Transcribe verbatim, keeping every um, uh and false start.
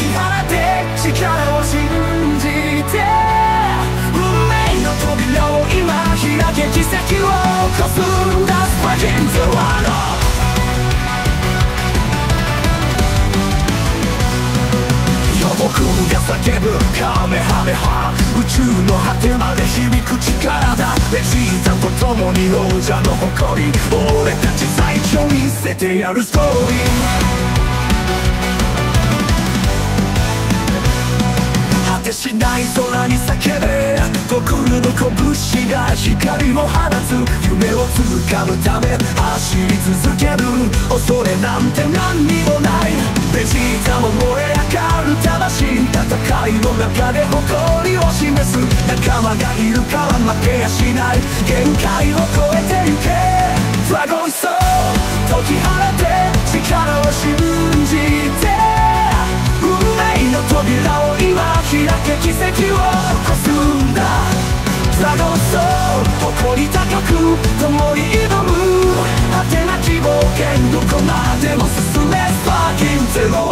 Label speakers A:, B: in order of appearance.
A: き放て力を信じて、運命の扉を今開け、奇跡を起こすんだ。スパゲンズワード僕が叫ぶカメハメハ、宇宙の果てまで響く力だ。ベジータと共に王者の誇り、俺たち最初見せてやるストーリー。果てしない空に叫べ、僕の拳が光を放つ。夢を掴むため走り続ける、恐れなんて何にもない。ベジータも燃え上がる魂、戦いの中で誇りを示す。仲間がいるから負けやしない、限界を超えてゆけ。ドラゴンソウル解き放て力を信じて、運命の扉を今開け、奇跡を起こすんだ。ドラゴンソウル誇り高く共に挑む、果てなき冒険どこまでも進め。スパーキンゼロ